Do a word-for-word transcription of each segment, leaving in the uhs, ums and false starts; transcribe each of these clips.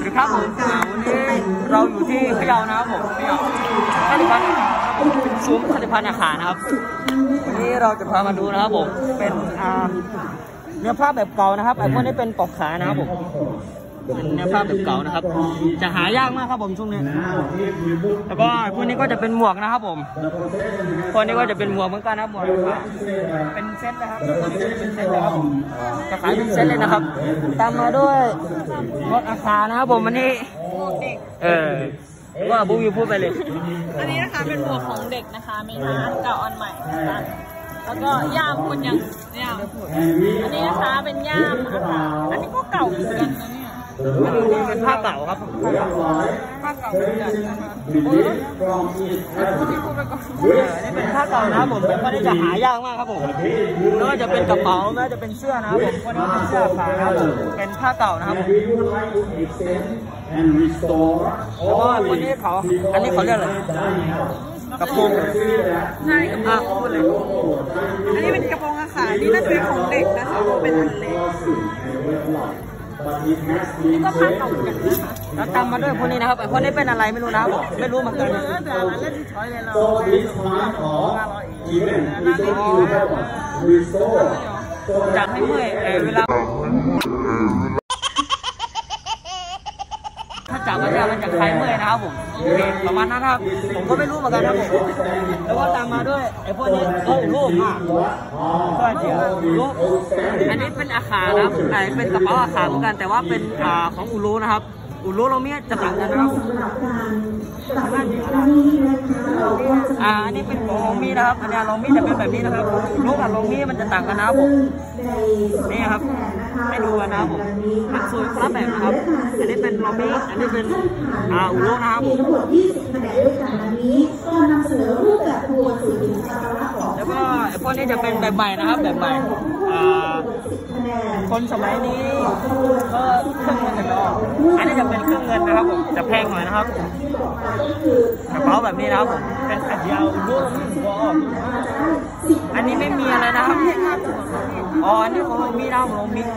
ดีครับผมวันนี้เราอยู่ที่พะเยานะครับผมพะเยาผลิตภัณฑ์ซุ้มผลิตภัณฑ์อาหารนะครับวันนี้เราจะพามาดูนะครับผมเป็นเนื้อผ้าแบบเก่านะครับไอ้พวกนี้เป็นปอกขานะครับผมเป็นเนื้อผ้าแบบเก่านะครับจะหายากมากครับผมช่วงนี้แล้วก็พวกนี้ก็จะเป็นหมวกนะครับผมพวกนี้ก็จะเป็นหมวกเหมือนกันนะครับหมวกเป็นเซตนะครับเป็นเซตเลยครับผมจะขายเป็นเซตเลยนะครับตามมาด้วยรถอาคารนะครับผมวันนี้เออว่าบูวิวพูดไปเลยอันนี้นะคะเป็นหมวกของเด็กนะคะมีทั้งอันเก่าอันใหม่นะคะแล้วก็ย่ามคุณยังย่ามอันนี้นะคะเป็นย่ามนะคะอันนี้ก็เก่าเหมือนกันนะเนี่ยอันนี้เป็นผ้าเก่าครับผ้าเก่าเหมือนกันนะคะที่พูดไปก่อนนี่เป็นผ้าเก่านะครับผมเป็นผ้าที่จะหายากมากครับผมไม่ว่าจะเป็นกระเป๋าไม่ว่าจะเป็นเสื้อนะครับผมคนนี้เป็นเสื้อผ้าครับผมเป็นผ้าเก่านะครับผมแล้วก็คนนี้เขาอันนี้เขาเรียกอะไรกระโปรงใช่กระโปรงพูดเลยอันนี้เป็นกระโปรงอะค่ะนี่น่าจะเป็นของเด็กนะคะเป็นอันเล็กนี่ก็ผ้าเก่าเหมือนกันนะคะแล้วตามมาด้วยพวกนี้นะครับไอ้พวกนี้เป็นอะไรไม่รู้นะผมไม่รู้เหมือนกันนะแต่ละเล่นที่ช้อยเลยเราจัดให้เมื่อยเวลาถ้าจับมันจะมันจะคลายเมื่อยนะครับผมโอเคประมาณนั้นครับผมก็ไม่รู้เหมือนกันครับผมแล้วก็ตามมาด้วยไอ้พวกนี้เอ้ยลูกอ่ะก็เจี๋ยวลูกอันนี้เป็นอาคานะครับไอ้เป็นกระเป๋าอาคาเหมือนกันแต่ว่าเป็นอ่าของอูรุนะครับอูรุเราเมียจะต่างกันนะครับอ่าอันนี้เป็นของลองมีนะครับอันนี้ลองมีจะเป็นแบบนี้นะครับลูกกับลองมีมันจะต่างกันนะครับผมนี่ครับให้ดูกันนะครับผมมันสวยคนละแบบนะครับอันนี้เป็นลองมีอันนี้เป็นอ่าอูรุนะครับผมแล้วก็พวกนี้จะเป็นแบบใหม่นะครับแบบใหม่อ่าคนสมัยนี้ก็เครื่องเงินกันแล้วอันนี้จะเป็นเครื่องเงินนะครับผมจะแพงหน่อยนะครับกระเป๋าแบบนี้นะครับผมเป็นอันยาวรูปอันนี้ไม่มีอะไรนะครับอ๋ออันนี้ของลงมีนะครับลงมี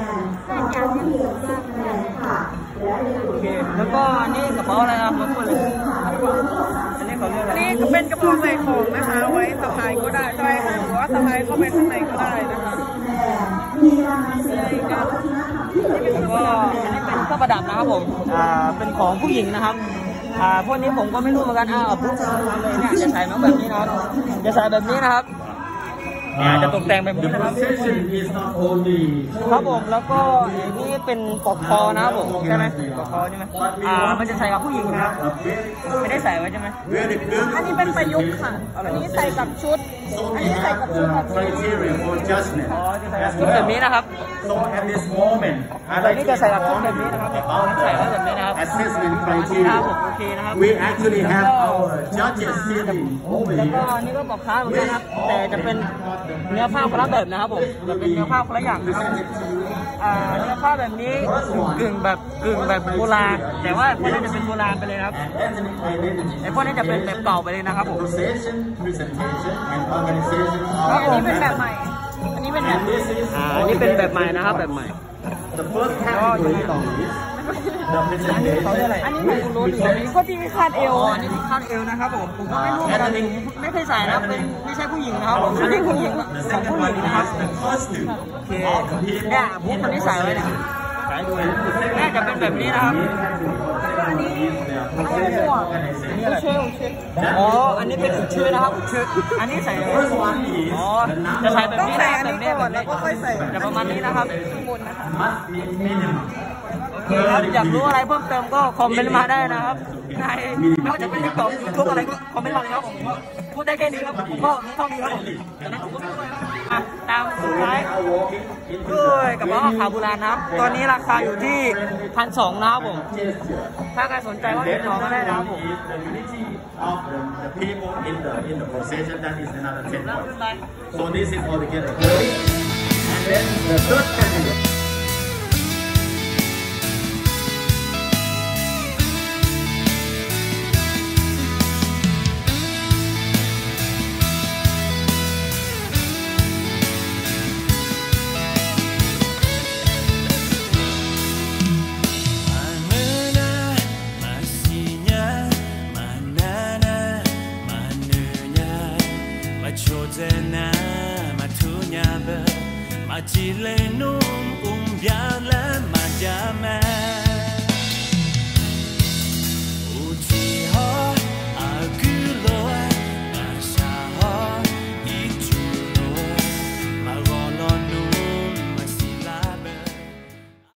โอเคแล้วก็อันนี้กระเป๋าอะไรครับผมเลยอันนี้เขาเรียกอะไรนี่ก็เป็นกระเป๋าใส่ของนะคะไว้สะพายก็ได้ใช่ไหมหรือว่าสะพายเข้าไปข้างในก็ได้นะคะแล้วก็อันนี้เป็นเครื่องประดับนะครับผมอ่าเป็นของผู้หญิงนะครับอ่าพวกนี้ผมก็ไม่รู้เหมือนกันอ่าบุ๊กเลยเนี่ยจะใส่มาแบบนี้นะครับจะใส่แบบนี้นะครับเนี่ยจะตกแต่งแบบนี้นะครับครับผมแล้วก็นี่เป็นปลอกคอนะครับผมใช่ไหมปลอกคอใช่ไหมอ่ามันจะใส่กับผู้หญิงนะครับไม่ได้ใส่ไว้ใช่ไหมอันนี้เป็นประยุกต์ค่ะอันนี้ใส่กับชุดอันนี้ใส่กับชุดแบบอ๋อจะใส่กับชุดแบบนี้นะครับอันนี้จะใส่กับชุดแบบนี้นะครับใส่แบบนี้นะครับครับผมโอเคนะครับ We actually have our judges sitting over แล้วก็ here นี่ก็ปลอกคาเหมือนกันครับแต่จะเป็นเนื้อผ้าคนละแบบนะครับผมจะเป็นเนื้อผ้าคนละอย่างนะครับเนื้อผ้าแบบนี้กึ่งแบบกึ่งแบบโบราณแต่ว่าพวกนี้จะเป็นโบราณไปเลยครับไอ้พวกนี้จะเป็นแบบเก่าไปเลยนะครับผมอันนี้เป็นแบบใหม่อันนี้เป็นแบบอ่าอันนี้เป็นแบบใหม่นะครับแบบใหม่ก็ยังไงต่ออันนี้เขาเรียกอะไรอันนี้ของรูอันนี้ก็ที่คาดเอวอันนี้คาดเอวนะครับผมผมก็ไม่รู้อะไรไม่เคยใส่นะเป็นไม่ใช่ผู้หญิงนะครับผมอันนี้ผู้หญิงของผู้หญิงนะครับโอเคเนี่ยบุ๊คคนนี้ใส่ไว้เนี่ยใส่ดูน่าจะเป็นแบบนี้นะครับอันนี้อันนี้เป็นหมวกอุเช่อุเช่อ๋ออันนี้เป็นอุเช่นะครับอุเช่อันนี้ใส่อ๋อจะใส่แบบนี้นะแบบนี้แบบนี้จะประมาณนี้นะครับบนนะคะโอเคครับอยากรู้อะไรเพิ่มเติมก็คอมเมนต์มาได้นะครับในไม่ว่าจะเป็นติ๊กต็อกยูทูบอะไรก็คอมเมนต์มาเลยครับผมพูดได้แค่นี้ครับผมก็เท่านี้ครับผมตามสุดท้ายด้วยกระเป๋าขาโบราณนะครับตอนนี้ราคาอยู่ที่พันสองนะครับผมถ้าใครสนใจก็ติดต่อมาได้นะครับผม So this is all together. And then the third category. I'm จีเลนุ่มอุ้มยาและมาจาแม่